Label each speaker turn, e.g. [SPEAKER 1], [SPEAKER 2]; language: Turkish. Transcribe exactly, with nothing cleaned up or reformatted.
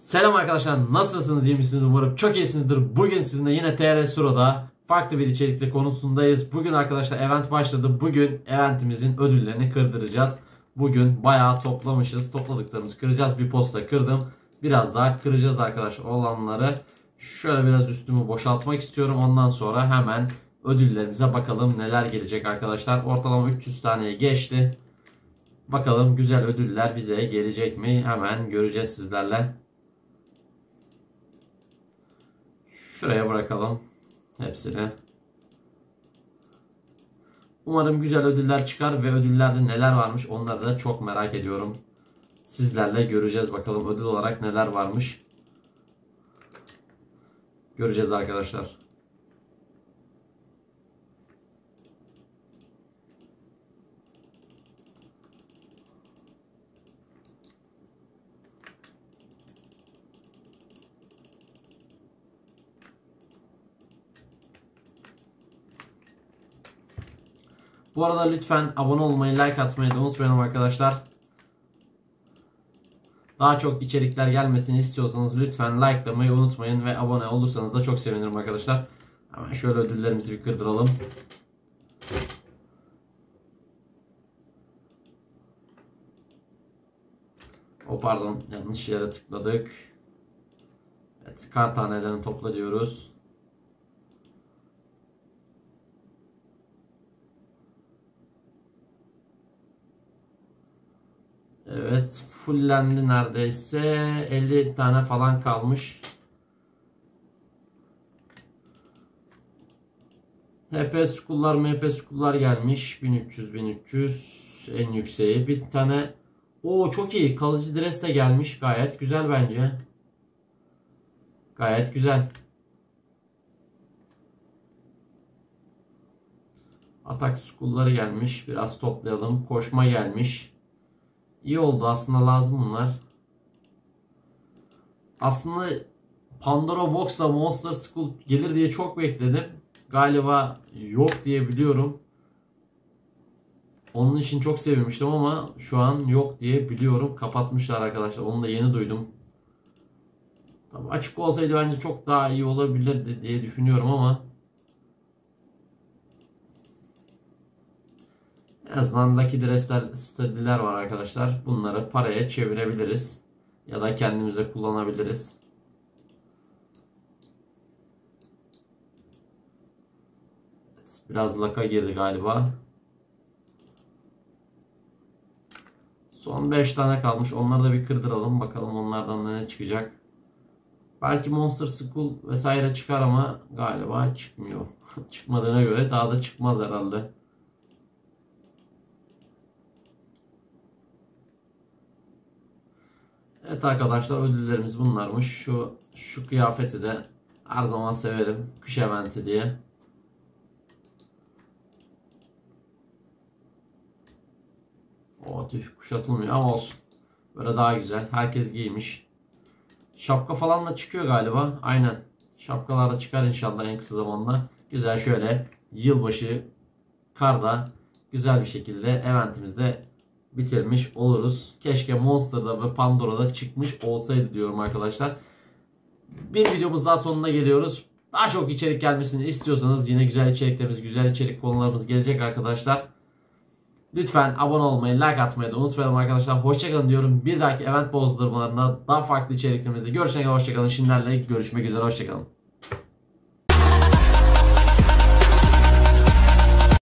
[SPEAKER 1] Selam arkadaşlar, nasılsınız, iyi misiniz? Umarım çok iyisinizdir. Bugün sizinle yine T R Suro'da farklı bir içerikle konusundayız. Bugün arkadaşlar event başladı. Bugün eventimizin ödüllerini kırdıracağız. Bugün bayağı toplamışız. Topladıklarımızı kıracağız. Bir posta kırdım. Biraz daha kıracağız arkadaşlar olanları. Şöyle biraz üstümü boşaltmak istiyorum. Ondan sonra hemen ödüllerimize bakalım neler gelecek arkadaşlar. Ortalama üç yüz taneye geçti. Bakalım güzel ödüller bize gelecek mi? Hemen göreceğiz sizlerle. Şuraya bırakalım hepsini. Umarım güzel ödüller çıkar ve ödüllerde neler varmış onları da çok merak ediyorum. Sizlerle göreceğiz bakalım ödül olarak neler varmış. Göreceğiz arkadaşlar. Bu arada lütfen abone olmayı, like atmayı da unutmayalım arkadaşlar. Daha çok içerikler gelmesini istiyorsanız lütfen likelamayı unutmayın ve abone olursanız da çok sevinirim arkadaşlar. Hemen şöyle ödüllerimizi bir kırdıralım. O pardon, yanlış yere tıkladık. Evet, kar tanelerini topla diyoruz. Evet, fullendi neredeyse. elli tane falan kalmış. H P School'lar, M P School'lar gelmiş. bin üç yüz bin üç yüz en yükseği. Bir tane o çok iyi. Kalıcı dress de gelmiş. Gayet güzel bence. Gayet güzel. Atak School'ları gelmiş. Biraz toplayalım. Koşma gelmiş. İyi oldu, aslında lazım bunlar. Aslında Pandora Box'la Monster School gelir diye çok bekledim. Galiba yok diye biliyorum. Onun için çok sevinmiştim ama şu an yok diye biliyorum. Kapatmışlar arkadaşlar. Onu da yeni duydum. Tabii açık olsaydı bence çok daha iyi olabilirdi diye düşünüyorum ama en azından Lucky Dress'ler, stadiler var arkadaşlar. Bunları paraya çevirebiliriz. Ya da kendimize kullanabiliriz. Biraz laka girdi galiba. Son beş tane kalmış. Onları da bir kırdıralım. Bakalım onlardan da ne çıkacak. Belki Monster School vesaire çıkar ama galiba çıkmıyor. Çıkmadığına göre daha da çıkmaz herhalde. Evet arkadaşlar, ödüllerimiz bunlarmış. Şu şu kıyafeti de her zaman severim. Kış eventi diye. O tüh, kuşatılmıyor ama olsun. Böyle daha güzel. Herkes giymiş. Şapka falan da çıkıyor galiba. Aynen. Şapkalar da çıkar inşallah en kısa zamanda. Güzel şöyle yılbaşı karda güzel bir şekilde eventimizde bitirmiş oluruz. Keşke Monster'da ve Pandora'da çıkmış olsaydı diyorum arkadaşlar. Bir videomuz daha sonuna geliyoruz. Daha çok içerik gelmesini istiyorsanız yine güzel içeriklerimiz, güzel içerik konularımız gelecek arkadaşlar. Lütfen abone olmayı, like atmayı da unutmayalım arkadaşlar. Hoşçakalın diyorum. Bir dahaki event bozdurmalarında daha farklı içeriklerimizde görüşene kadar hoşçakalın. Şimdilerle görüşmek üzere, hoşçakalın.